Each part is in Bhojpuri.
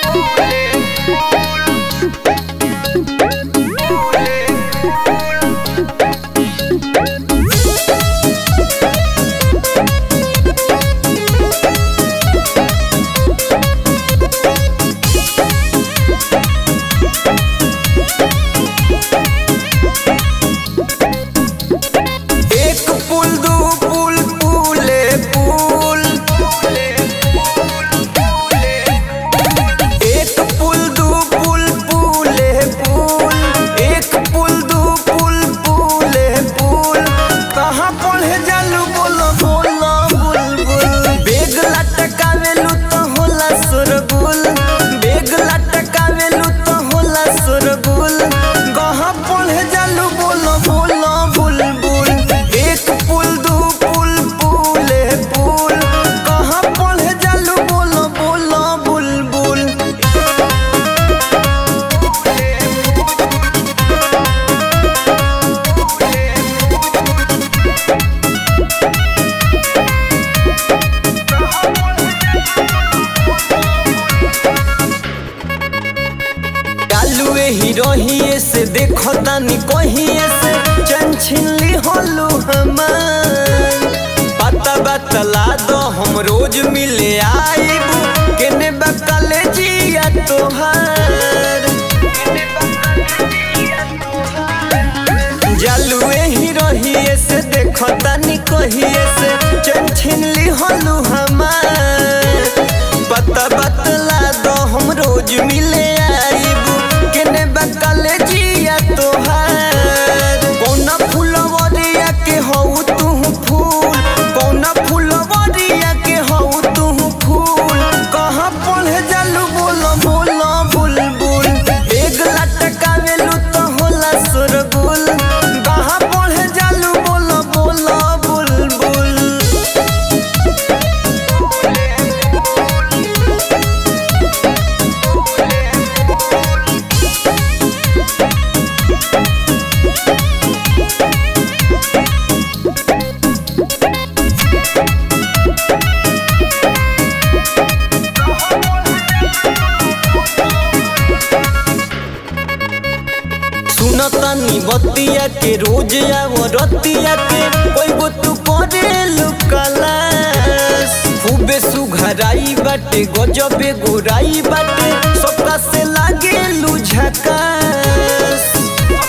हिरोहिए से देखो तानी कहिए से चंचली होलू हमार पता बतला दो हम रोज मिले आईबू केने बकले जिया तोहार जालुए हिरोहिए से देखो तानी कहिए से चंचली होलू हमार पता बतला दो हम रोज मिले आईबू केने बकले जिया तोहार कौना फुलवरिया के हऊ तू फूल कौना फुलवरिया के हऊ तू फूल कहाँ पढ़े जालू बोलो बोलो बुलबुल एक लटकावेलू तो होला सुरगुल कहाँ पढ़े जालू बोलो बोलो बुलबुल। सुनतानी बतिया के रोज आवो रतिया के कोई गो तू करे लुकलास खूबे सुघराई बाटे गजबे गोराई बाटे सबका से लागे लुझकास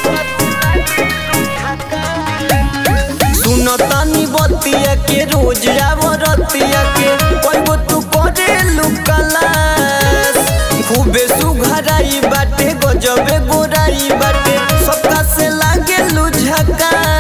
सुनतानी बतिया के रोज आवो रतिया के कोई गो तू करे लुकलास खूबे सुघराई बाटे गजबे गोराई बाटे सबका से लागे लुझका।